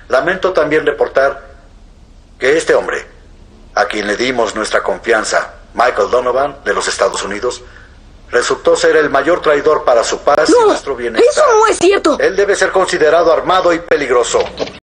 Lamento también reportar que este hombre, a quien le dimos nuestra confianza, Michael Donovan, de los Estados Unidos, resultó ser el mayor traidor para su paz y nuestro bienestar. ¡Eso no es cierto! Él debe ser considerado armado y peligroso.